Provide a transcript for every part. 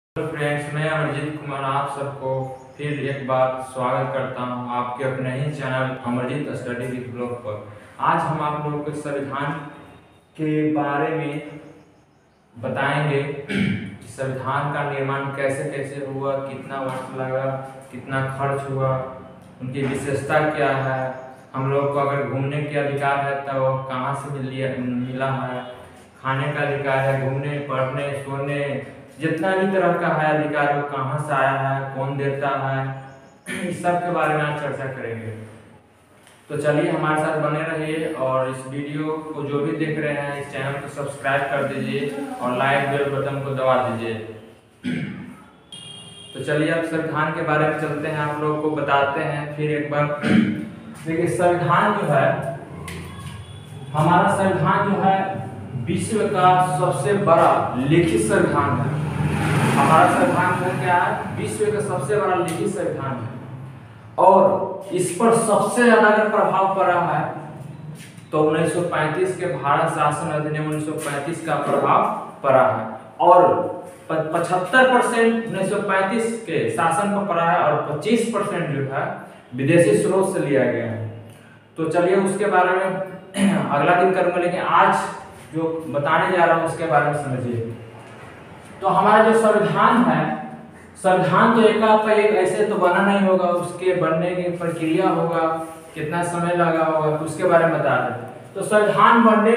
Friends, मैं अमरजीत कुमार आप सबको फिर एक बार स्वागत करता हूं आपके अपने ही channel Amarjeet study with blog पर। आज हम आप लोगों को संविधान के बारे में बताएंगे कि संविधान का निर्माण कैसे कैसे हुआ, कितना वक्त लगा, कितना खर्च हुआ, उनकी विशेषता क्या है, हम लोग को अगर घूमने के अधिकार है तो वो कहाँ से मिला है, खाने का अधिकार है, घूमने पढ़ने सोने जितना भी तरह का है अधिकार वो कहाँ से आया है, कौन देता है, इस सब के बारे में आज चर्चा करेंगे। तो चलिए हमारे साथ बने रहिए और इस वीडियो को जो भी देख रहे हैं इस चैनल को सब्सक्राइब कर दीजिए और लाइक बेल बटन को दबा दीजिए। तो चलिए अब संविधान के बारे में चलते हैं, आप लोगों को बताते हैं फिर एक बार। देखिए संविधान जो है, हमारा संविधान जो है विश्व का सबसे बड़ा लिखित संविधान है। हमारा संविधान जो क्या है, विश्व का सबसे बड़ा लिखित संविधान है और इस पर सबसे ज्यादा अगर प्रभाव पड़ा है तो 1935 के भारत शासन अधिनियम 1935 का प्रभाव पड़ा है और 75% 1935 के शासन पर पड़ा है और 25% जो है विदेशी स्रोत से लिया गया है। तो चलिए उसके बारे में अगला दिन करूंगा, लेकिन आज जो बताने जा रहा हूं उसके बारे में समझिए। तो हमारा जो संविधान है, संविधान तो एक ऐसे तो बना नहीं होगा, उसके बनने की प्रक्रिया होगा, कितना समय लगा होगा, उसके बारे में बता दें। तो संविधान बनने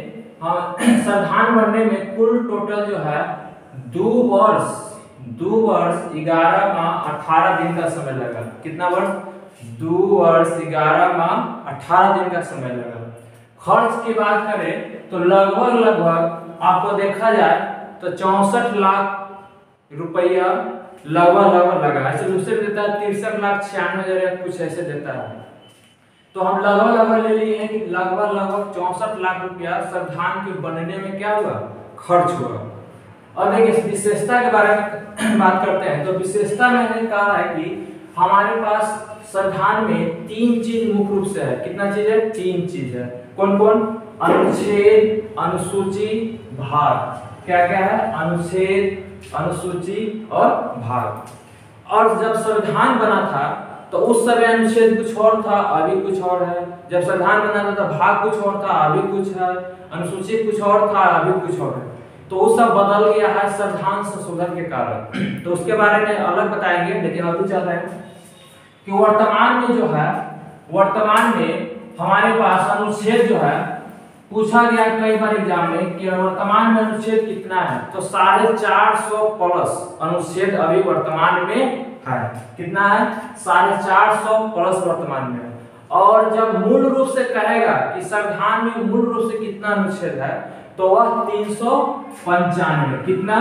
में कुल टोटल जो है 2 वर्ष 11 माह 18 दिन का समय लगा। कितना वर्ष? 2 वर्ष 11 माह 18 दिन का समय लगा। खर्च की बात करें तो लगभग आपको देखा जाए तो 64 लाख रुपया लगभग लगा। ऐसे दूसरे देता है 63,96,000 या कुछ ऐसे देता है। तो हम लगभग ले लिए हैं कि लगभग 64 लाख रुपया संविधान के बनने में क्या हुआ, खर्च हुआ। और देखिए विशेषता के बारे में बात करते हैं। तो विशेषता मैंने कहा है कि हमारे पास संविधान में 3 चीज मुख्य रूप से है। कितना चीज है? 3 चीज है। कौन कौन? अनुच्छेद, अनुसूची, भाग। क्या क्या है? अनुच्छेद, अनुसूची और भाग। और जब संविधान बना था तो उस समय अनुच्छेद कुछ और था, अभी कुछ और है। जब संविधान बना था तो भाग कुछ और था, अभी कुछ है। अनुसूची कुछ और था, अभी कुछ और है। तो वो सब बदल गया है संविधान संशोधन के कारण। तो उसके बारे में अलग बताएंगे, लेकिन अभी चल रहे हैं कि वर्तमान में हमारे पास अनुच्छेद जो है, पूछा गया कई बार एग्जाम में कि वर्तमान में अनुच्छेद कितना है, तो 450 प्लस अनुच्छेद अभी वर्तमान में है। कितना है? 450 प्लस वर्तमान में है। और जब मूल रूप से कहेगा कि संविधान में मूल रूप से कितना अनुच्छेद है तो वह 395। कितना?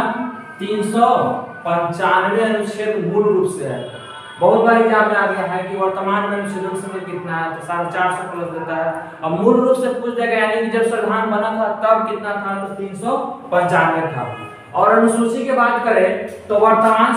395 अनुच्छेद मूल रूप से है। बहुत बार एग्जाम में आ गया है कि वर्तमान में अनुच्छेदों की संख्या कितना है, तो 450 प्लस देता है। अब मूल रूप से पूछ देगा, यानी कि जब संविधान बना था तब कितना था, तो 395 था। और अनुसूची की बात करें तो वर्तमान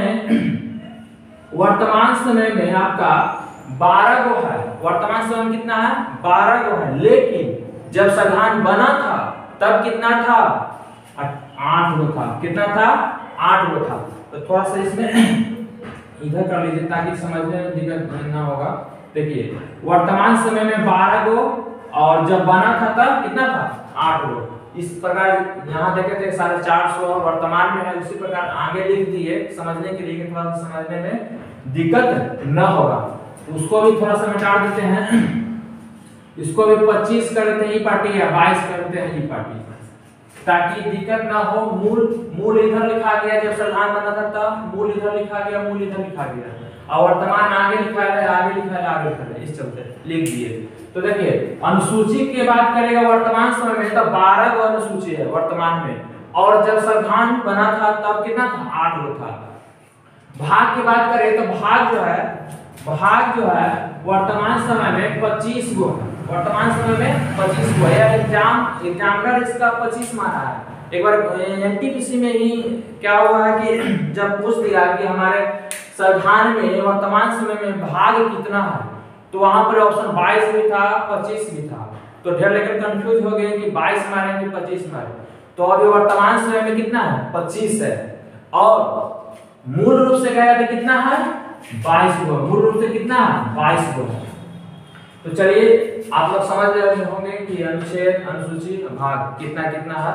समय में आपका 12 गो है। वर्तमान समय में कितना है? 12 गो है। लेकिन जब संविधान बना था तब कितना था? 8 गो था। कितना था? 8 गो था। तो थोड़ा सा इसमें इधर कर लीजिए ताकि समझने में दिक्कत ना होगा। देखिए वर्तमान समय में 12 गो और जब बना था तब कितना था? 8 गो। इस प्रकार यहाँ देखे थे 450 और वर्तमान में है, उसी प्रकार आगे लिख दिए समझने के लिए, थोड़ा सा समझने में दिक्कत न होगा। उसको भी थोड़ा सा मिटा देते हैं, इसको भी 25 कर देते हैं ई पार्टी या 22 कर देते हैं ई पार्टी, ताकि दिक्कत ना हो। मूल इधर लिखा गया, जब संविधान बना था तब मूल इधर लिखा गया, मूल इधर लिखा गया, और वर्तमान आगे लिखा है, आगे लिखा है, आगे लिखा है, इस चलते लिख दिए। तो देखिए अनुसूची की बात करेगा वर्तमान समय में तो 12 गो अनुसूची है वर्तमान में, और जब संविधान बना था तब कितना था? 8 गो था। भाग की बात करें तो भाग जो है वर्तमान समय में 25 गो है। वर्तमान समय में 25 गो है। एग्जामिनर इसका 25 माना है। एक बार एनटीपीसी में ही क्या हुआ है कि जब पूछ दिया कि हमारे संविधान में वर्तमान समय में भाग कितना है, तो वहां पर ऑप्शन 22 भी था, 25 भी था। तो ढेर लेकर कंफ्यूज हो गए कि 22 मारे कि 25 मारे। तो अभी वर्तमान समय में कितना है? 25 है। और मूल रूप से कहेगा तो कितना है 22 गुना, मूल रूप से कितना 22 गुना। तो चलिए आप लोग समझ रहे होंगे कि अनुच्छेद अनुसूची भाग कितना कितना है।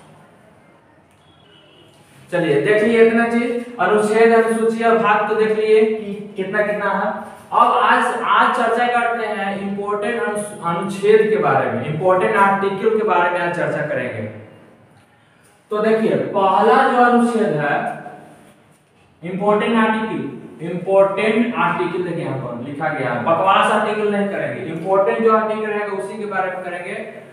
चलिए देख लिए इतना चीज, अनुच्छेद अनुसूची और भाग तो देख लिए कि कितना कितना है। अब आज चर्चा करते हैं इंपॉर्टेंट अनुच्छेद के बारे में, इंपॉर्टेंट आर्टिकल के बारे में आज चर्चा करेंगे। तो देखिए पहला जो अनुच्छेद है इंपॉर्टेंट आर्टिकल देखिए यहाँ पर लिखा गया है, बकवास आर्टिकल नहीं करेंगे, इंपॉर्टेंट जो आर्टिकल रहेगा उसी के बारे में करेंगे।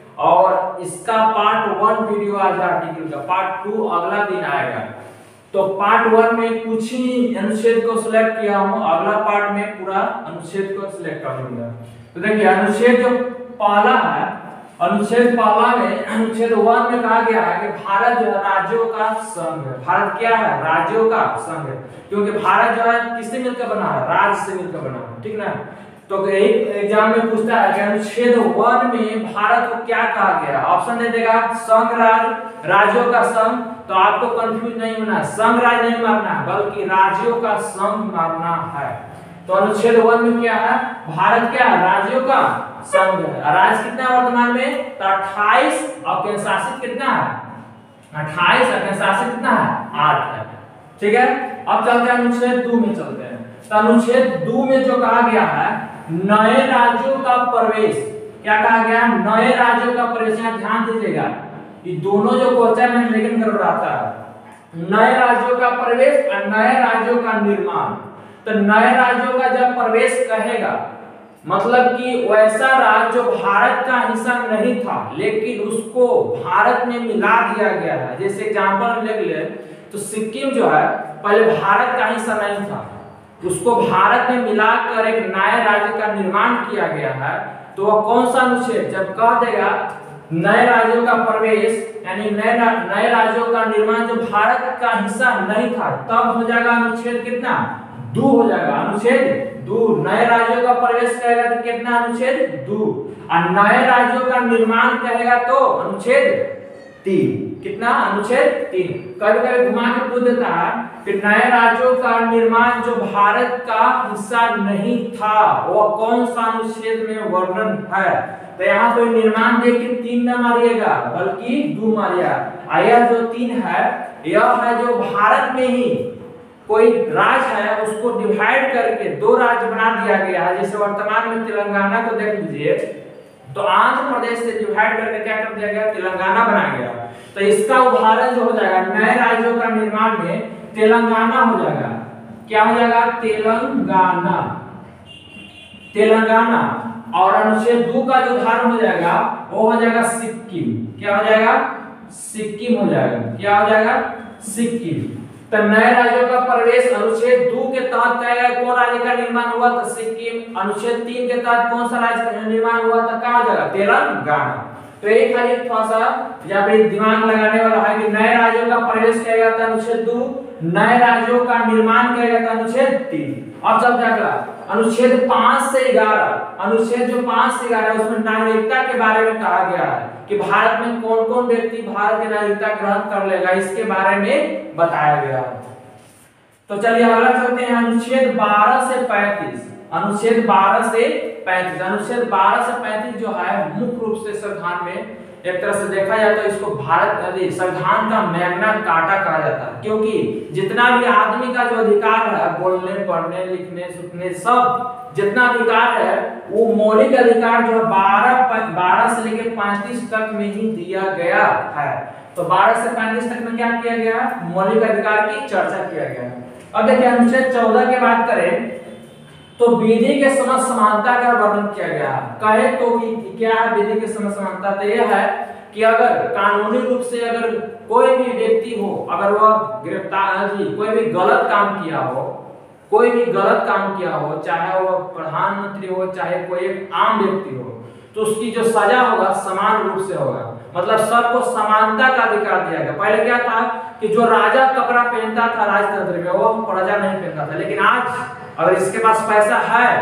और इसका पार्ट 1 वीडियो आज आर्टिकल का, पार्ट 2 अगला दिन आएगा। तो पार्ट 1 में कुछ ही अनुच्छेद को सिलेक्ट किया हूं, अगला पार्ट में पूरा अनुच्छेद को सिलेक्ट कर लूंगा। तो देखिए अनुच्छेद जो पहला है, अनुच्छेद पहला में अनुच्छेद 1 में कहा गया है कि भारत जो है राज्यों का संघ है। भारत क्या है? राज्यों का संघ है, क्योंकि भारत जो है किससे मिलकर बना है? राज्य से मिलकर बना है, ठीक ना। तो एक एग्जाम में पूछता है कि अनुच्छेद 1 में भारत को क्या कहा गया? ऑप्शन दे देगा संघ राज्य, राज्यों का संघ। तो आपको कंफ्यूज नहीं होना, संघ राज्य नहीं मारना है बल्कि राज्यों का संघ मारना है। तो अनुच्छेद 1 में क्या है? भारत क्या है? राज्यों का संघ है। राज्य कितना है वर्तमान में? तो 28 और केंद्र शासित कितना है? 28 और केंद्र शासित कितना है? 8 है, ठीक है। अब चलते हैं अनुच्छेद 2 में चलते हैं। तो अनुच्छेद 2 में जो कहा गया है नए राज्यों का प्रवेश, क्या कहा गया? नए राज्यों का प्रवेश। यहाँ ध्यान दीजिएगा, ये दोनों जो क्वेश्चन है लेकिन करवाता है, नए राज्यों का प्रवेश और नए राज्यों का निर्माण। तो नए राज्यों का जब प्रवेश कहेगा मतलब कि वैसा राज्य जो भारत का हिस्सा नहीं था लेकिन उसको भारत में मिला दिया गया है। जैसे एग्जांपल हम ले ले तो सिक्किम जो है पहले भारत का हिस्सा नहीं था, उसको भारत में मिलाकर एक नए राज्य का निर्माण किया गया है। तो वह कौन सा अनुच्छेद? जब कह देगा नए राज्यों का प्रवेश यानी नए राज्यों का निर्माण जो भारत का हिस्सा नहीं था, तब हो जाएगा अनुच्छेद कितना? 2 हो जाएगा। अनुच्छेद 2 नए राज्यों का प्रवेश कहेगा तो कितना? अनुच्छेद 2। और नए राज्यों का निर्माण कहेगा तो अनुच्छेद 3। कितना? अनुच्छेद 3। कभी कभी घुमा के पूछ देता है कि नए राज्यों का निर्माण जो भारत का हिस्सा नहीं था वो कौन सा अनुच्छेद में वर्णन है? तो यहाँ पे निर्माण देख के 3 न मारिएगा बल्कि 2 मारिएगा। यह जो 3 है यह है जो भारत में ही कोई राज्य है उसको डिवाइड करके 2 राज्य बना दिया गया है। जैसे वर्तमान में तेलंगाना को देख लीजिए, तो आंध्र प्रदेश से डिवाइड करके क्या कर दिया गया? तेलंगाना बनाया गया। तो इसका उदाहरण जो हो जाएगा नए राज्यों का निर्माण में तेलंगाना हो जाएगा। क्या हो जाएगा? तेलंगाना, तेलंगाना। और अनुच्छेद 2 का जो उदाहरण हो जाएगा वो हो जाएगा सिक्किम। क्या हो जाएगा? सिक्किम हो जाएगा। क्या हो जाएगा? सिक्किम। तो नए राज्यों का प्रवेश अनुच्छेद 2 के तहत कहेगा कौन राज्य का निर्माण हुआ? तो सिक्किम। अनुच्छेद 3 के तहत कौन सा राज्य का निर्माण हुआ? तो कहाँ हो जाएगा? तेलंगाना। तो एक खाली थोड़ा सा यहाँ पे दिमाग लगाने वाला है कि नए राज्यों का प्रवेश कहेगा तो अनुच्छेद 2, नए राज्यों का निर्माण कहेगा तो अनुच्छेद 3। अब चलते अगला अनुच्छेद 5 से 11। अनुच्छेद जो 5 से 11 उसमें नागरिकता के बारे में कहा गया है कि भारत में कौन कौन व्यक्ति भारत की नागरिकता ग्रहण कर लेगा, इसके बारे में बताया गया है। तो चलिए अगला चलते हैं अनुच्छेद 12 से 35। अनुच्छेद 12 से 35, अनुच्छेद 12 से 35 जो है मुख्य रूप से संविधान में एक तरह से देखा जाए तो इसको भारत संविधान का मैग्ना कार्टा कहा जाता है, क्योंकि जितना भी आदमी का जो अधिकार है बोलने पढ़ने लिखने सुनने सब जितना अधिकार है वो मौलिक अधिकार जो 12 से लेकर 35 तक में ही दिया गया है। तो 12 से 35 तक में क्या किया गया? मौलिक अधिकार की चर्चा किया गया। अब देखिए अनुच्छेद 14 की बात करें तो विधि के समझ समानता का वर्णन किया गया है। कहे तो क्या है विधि के समझ समानता? तो यह है कि अगर कानूनी रूप से अगर कोई भी व्यक्ति हो, अगर वह कोई भी गलत काम किया हो, कोई भी गलत काम किया हो, चाहे वह प्रधानमंत्री हो चाहे कोई एक आम व्यक्ति हो, तो उसकी जो सजा होगा समान रूप से होगा। मतलब सबको समानता का अधिकार दिया गया। पहले क्या था कि जो राजा कपड़ा पहनता था राजतंत्र में वो प्रजा नहीं पहनता था, लेकिन आज अगर इसके पास पैसा है तो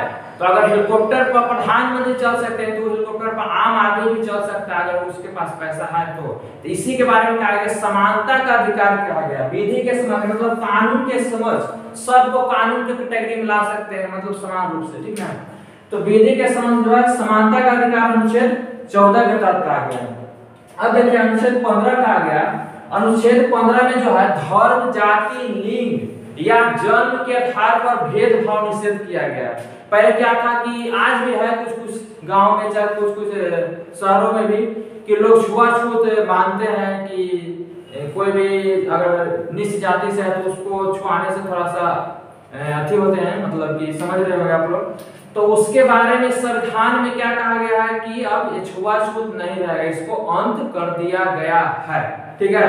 तो अगर हेलीकॉप्टर पर प्रधानमंत्री चल सकते हैं तो हेलीकॉप्टर पर आम आदमी भी चल सकता है अगर उसके पास पैसा है तो इसी के बारे में कहा गया समानता का अधिकार कहा गया। विधि के समझ मतलब कानून के समझ, सबको कानून के कैटेगरी में ला सकते हैं मतलब समान रूप से, ठीक है। तो विधि के समझ जो है समानता का अधिकार अनुच्छेद 14 के तहत कहा गया। अब देखिए अनुच्छेद 15 कहा गया। अनुच्छेद 15 में जो है धर्म, जाति, लिंग या जन्म के आधार पर भेदभाव निषेध किया गया। पहले क्या था कि आज भी है कुछ कुछ गांव में चाहे कुछ कुछ शहरों में भी कि लोग छुआछूत मानते हैं कि कोई भी अगर नीच जाति से है तो उसको छुआने से थोड़ा सा अथी होते हैं, मतलब कि समझ रहे होंगे आप लोग। तो उसके बारे में संविधान में क्या कहा गया है कि अब ये छुआछूत नहीं रहेगा, इसको अंत कर दिया गया है, ठीक है।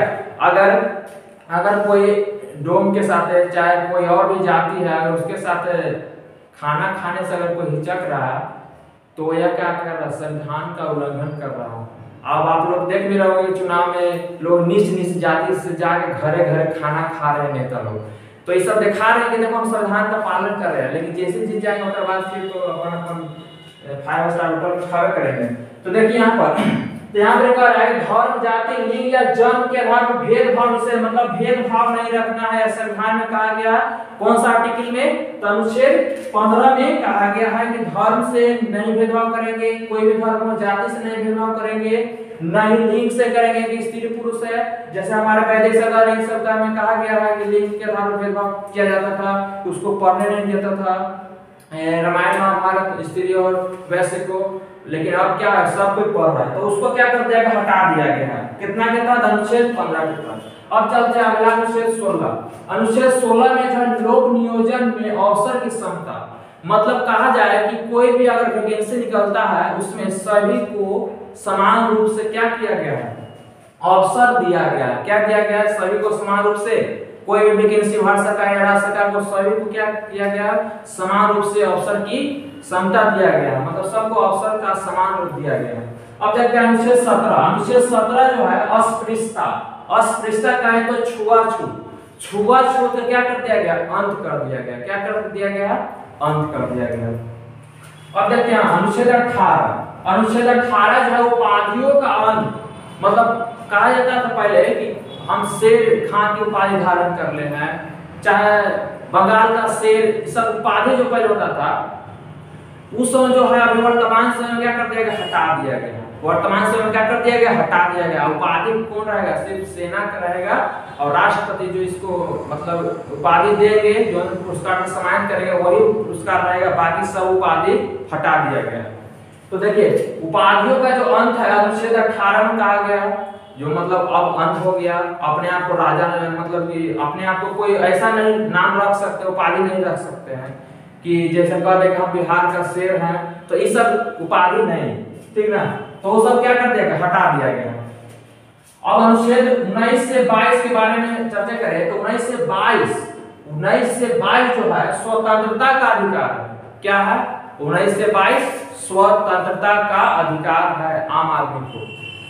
अगर कोई डोम के साथ है चाहे कोई और भी जाति है अगर उसके साथ खाना खाने से अगर कोई हिचक रहा है तो यह क्या कर रहा है, संविधान का उल्लंघन कर रहा है। अब आप लोग देख भी रहे होंगे चुनाव में लोग नीच जाति से जाके घरे घरे खाना खा रहे हैं नेता लोग, तो ये सब दिखा रहे हैं कि देखो हम संविधान का पालन कर रहे हैं, लेकिन जैसे जीत जाएंगे उसके बाद फिर तो अपन 5 स्टार होटल में खावे करेंगे। तो देखिए यहाँ पर कह रहा है धर्म, जाति, लिंग या जन्म के आधार पर भेदभाव से मतलब भेदभाव नहीं रखना है, संविधान में कहा गया। कौन सा आर्टिकल में, तो अनुच्छेद 15 में कहा गया है कि धर्म से नहीं भेदभाव करेंगे, कोई भी धर्म हो, जाति से नहीं भेदभाव करेंगे, न ही लिंग से करेंगे कि स्त्री पुरुष है। जैसे हमारे वैदिक सप्ताह में कहा गया है कि लिंग के आधार पर भेदभाव किया जाता था, उसको पढ़ने नहीं देता था रामायण महाभारत स्त्री और वैश्य को, लेकिन अब क्या है सब कोई पढ़ रहा है तो उसको क्या कर दिया गया, हटा दिया गया है। कितना के तहत, अनुच्छेद 15 के तहत। अब चलते हैं अगला अनुच्छेद 16। अनुच्छेद 16 में जो है लोक नियोजन में अवसर की समता, मतलब कहा जाए कि कोई भी अगर वैकेंसी निकलता है उसमें सभी को समान रूप से क्या किया गया है, अवसर दिया गया है। क्या दिया गया है, सभी को समान रूप से कोई भी वैकेंसी भारत सरकार या राज्य सरकार को सभी को क्या किया गया, समान रूप से अवसर की समता दिया गया, मतलब सबको अवसर का समान रूप दिया गया है। अब देखते हैं अनुच्छेद 17। अनुच्छेद 17 जो है अस्पृश्यता, अस्पृश्यता का है तो छुआछूत का क्या कर दिया गया, अंत कर दिया गया। क्या कर दिया गया, अंत कर दिया गया। अब देखते हैं अनुच्छेद 18। अनुच्छेद 18 जो है उपाधियों का अंत, मतलब कहा जाता था पहले कि हम शेर खां की उपाधि धारण कर ले हैं, चाहे बंगाल का शेर, सब उपाधि जो पहले होता था उस समय जो है अभी वर्तमान समय में क्या कर दिया गया, हटा दिया गया। वर्तमान समय में क्या कर दिया गया, हटा दिया गया। उपाधि कौन रहेगा, सिर्फ सेना का रहेगा और राष्ट्रपति जो इसको मतलब उपाधि देंगे, जो पुरस्कार में सम्मानित करेंगे वही पुरस्कार रहेगा, बाकी सब उपाधि हटा दिया गया। तो देखिए उपाधियों का जो अंत है अनुच्छेद 18 में कहा गया, जो मतलब अब अंत हो गया। अपने आप को राजा मतलब कि अपने आप को कोई ऐसा नहीं नाम रख सकते, उपाधि नहीं रख सकते हैं कि जैसे कह दे कि हम बिहार का शेर हैं, तो ये सब उपाधि नहीं, ठीक ना। तो वो सब क्या कर दिया गया, हटा दिया गया। अब अनुच्छेद 19 से 22 के बारे में चर्चा करें तो 19 से 22 जो है स्वतंत्रता का अधिकार है। क्या है, 19 से 22 स्वतंत्रता का अधिकार है आम आदमी को।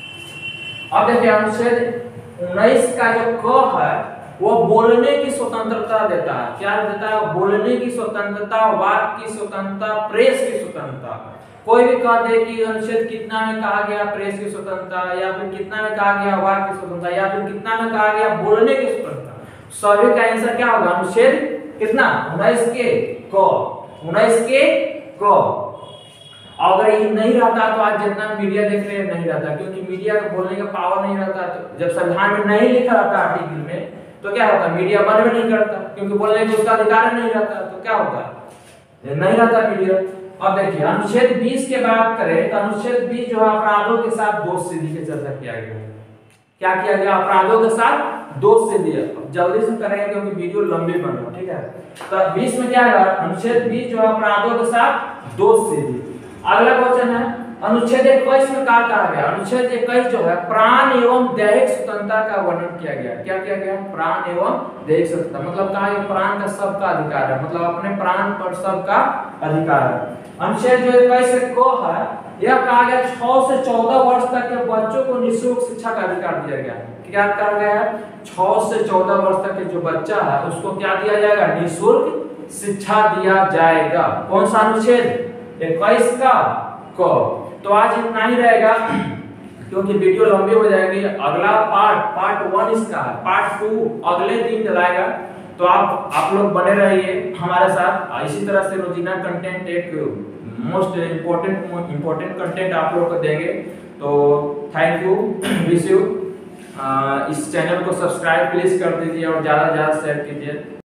अब देखिए अनुच्छेद 19 का जो क है वो बोलने की स्वतंत्रता देता है। क्या देता है, बोलने की स्वतंत्रता, वाक की स्वतंत्रता, प्रेस की स्वतंत्रता। कोई भी कह दे कि अनुच्छेद कितना में कहा गया प्रेस की स्वतंत्रता, या फिर कितना में कहा गया वाक की स्वतंत्रता, या फिर कितना में कहा गया बोलने की स्वतंत्रता, सभी का आंसर क्या होगा, अनुच्छेद कितना, 19 के क, 19 के क। अगर ये नहीं रहता तो आज जितना मीडिया देख रहे नहीं रहता, क्योंकि मीडिया को बोलने का पावर नहीं रहता। तो जब संविधान में नहीं लिखा रहता आर्टिकल में तो क्या होता, मीडिया बंद भी नहीं करता, क्योंकि बोलने का उसका अधिकार नहीं रहता। तो क्या होता, नहीं रहता मीडिया। अब देखिए अनुच्छेद 20 के बात करें तो अनुच्छेद 20 जो है अपराधों के साथ दोष सिद्धि की चर्चा किया गया। क्या किया गया, अपराधों के साथ दोष सिद्धि। जल्दी से करेंगे क्योंकि वीडियो लंबी बन रहा है, ठीक है। तो 20 में क्या है, अनुच्छेद 20 जो है अपराधों के साथ दोष सिद्धि। अगला क्वेश्चन है अनुच्छेद 21 में क्या कहा गया, अनुच्छेद 21 जो है प्राण एवं दैहिक स्वतंत्रता का वर्णन किया गया। क्या किया गया, प्राण एवं दैहिक स्वतंत्रता, मतलब कहा गया प्राण का सबका अधिकार है, मतलब अपने प्राण पर सबका अधिकार है। अनुच्छेद जो 21 को है यह कहा गया 6 से 14 वर्ष तक के बच्चों को निःशुल्क शिक्षा का अधिकार दिया गया। क्या कहा गया है, 6 से 14 वर्ष तक के जो बच्चा है उसको क्या दिया जाएगा, निःशुल्क शिक्षा दिया जाएगा। कौन सा अनुच्छेद, 21 का क। तो आज इतना ही रहेगा क्योंकि वीडियो लंबी हो जाएगी। अगला पार्ट 1 इसका है, पार्ट 2 अगले दिन डलाएगा। तो आप लोग बने रहिए हमारे साथ। इसी तरह से रोजीना कंटेंट एक मोस्ट इम्पोर्टेंट कंटेंट आप लोग को देंगे। तो थैंक यू, विश यू। इस चैनल को सब्सक्राइब प्लीज कर दीजिए और ज़्यादा से ज़्यादा शेयर कीजिए।